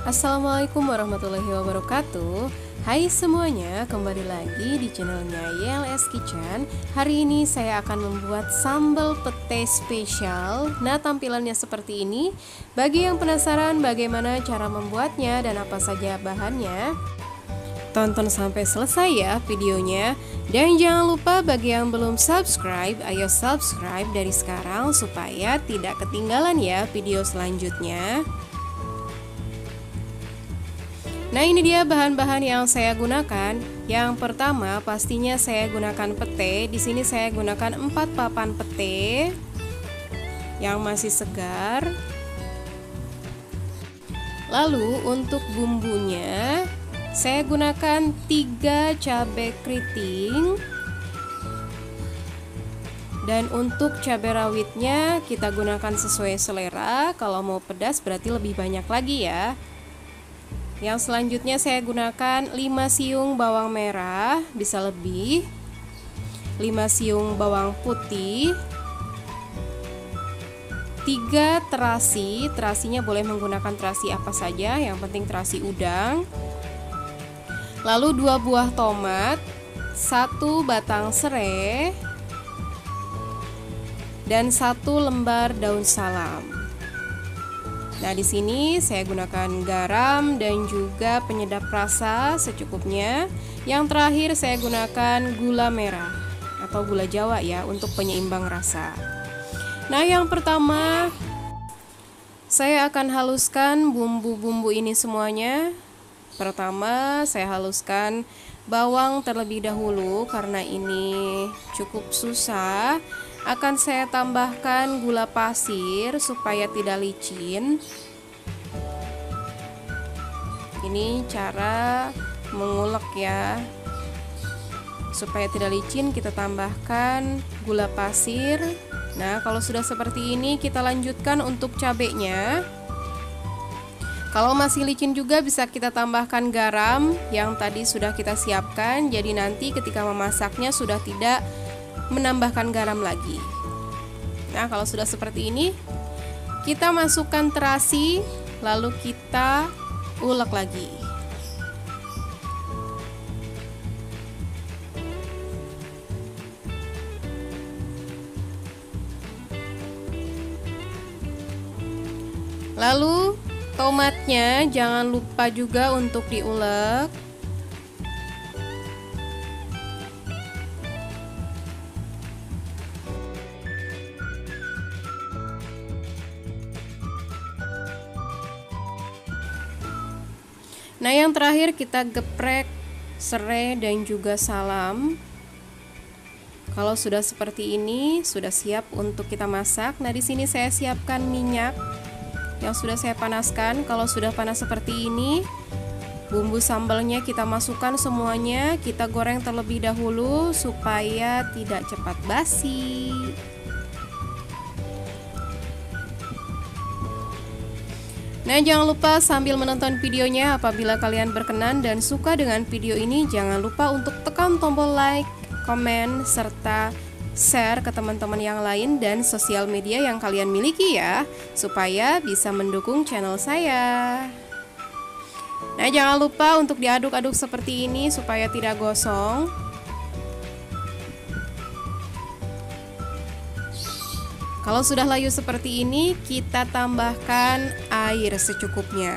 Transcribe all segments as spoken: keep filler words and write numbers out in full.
Assalamualaikum warahmatullahi wabarakatuh. Hai semuanya, kembali lagi di channelnya Y L S Kitchen. Hari ini saya akan membuat sambal pete spesial. Nah, tampilannya seperti ini. Bagi yang penasaran bagaimana cara membuatnya dan apa saja bahannya, tonton sampai selesai ya videonya. Dan jangan lupa bagi yang belum subscribe, ayo subscribe dari sekarang supaya tidak ketinggalan ya video selanjutnya. Nah, ini dia bahan-bahan yang saya gunakan. Yang pertama pastinya saya gunakan pete. Di sini saya gunakan empat papan pete yang masih segar. Lalu untuk bumbunya saya gunakan tiga cabai keriting. Dan untuk cabai rawitnya kita gunakan sesuai selera. Kalau mau pedas berarti lebih banyak lagi ya. Yang selanjutnya saya gunakan lima siung bawang merah, bisa lebih, lima siung bawang putih, tiga terasi, terasinya boleh menggunakan terasi apa saja, yang penting terasi udang. Lalu dua buah tomat, satu batang serai, dan satu lembar daun salam. Nah, di sini saya gunakan garam dan juga penyedap rasa secukupnya. Yang terakhir saya gunakan gula merah atau gula Jawa ya untuk penyeimbang rasa. Nah, yang pertama saya akan haluskan bumbu-bumbu ini semuanya. Pertama, saya haluskan bawang terlebih dahulu karena ini cukup susah. Akan saya tambahkan gula pasir supaya tidak licin. Ini cara mengulek ya. Supaya tidak licin kita tambahkan gula pasir. Nah, kalau sudah seperti ini kita lanjutkan untuk cabenya. Kalau masih licin juga bisa kita tambahkan garam yang tadi sudah kita siapkan. Jadi nanti ketika memasaknya sudah tidak menambahkan garam lagi. Nah, kalau sudah seperti ini kita masukkan terasi, lalu kita ulek lagi. Lalu tomatnya jangan lupa juga untuk diulek. Nah, yang terakhir kita geprek serai dan juga salam. Kalau sudah seperti ini, sudah siap untuk kita masak. Nah, di sini saya siapkan minyak yang sudah saya panaskan. Kalau sudah panas seperti ini, bumbu sambalnya kita masukkan semuanya. Kita goreng terlebih dahulu supaya tidak cepat basi. Nah, jangan lupa sambil menonton videonya, apabila kalian berkenan dan suka dengan video ini, jangan lupa untuk tekan tombol like, komen, serta share ke teman-teman yang lain dan sosial media yang kalian miliki ya, supaya bisa mendukung channel saya. Nah, jangan lupa untuk diaduk-aduk seperti ini supaya tidak gosong. Kalau sudah layu seperti ini, kita tambahkan air secukupnya.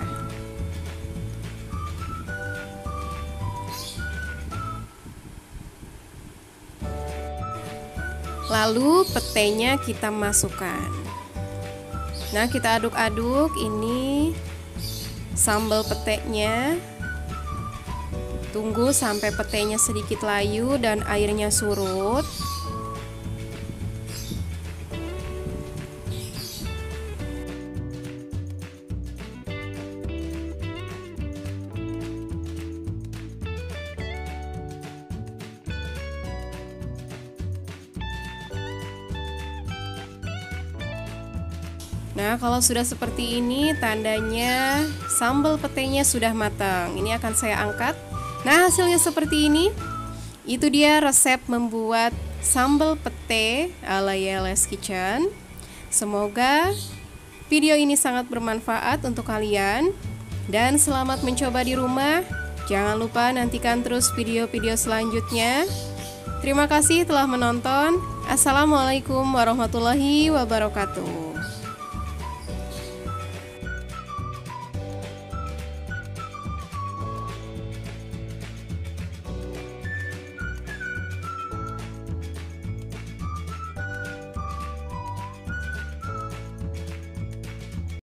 Lalu petenya kita masukkan. Nah, kita aduk-aduk ini sambal petenya. Tunggu sampai petenya sedikit layu dan airnya surut. Nah, kalau sudah seperti ini tandanya sambal petenya sudah matang. Ini akan saya angkat. Nah, hasilnya seperti ini. Itu dia resep membuat sambal pete ala Y L S Kitchen. Semoga video ini sangat bermanfaat untuk kalian. Dan selamat mencoba di rumah. Jangan lupa nantikan terus video-video selanjutnya. Terima kasih telah menonton. Assalamualaikum warahmatullahi wabarakatuh.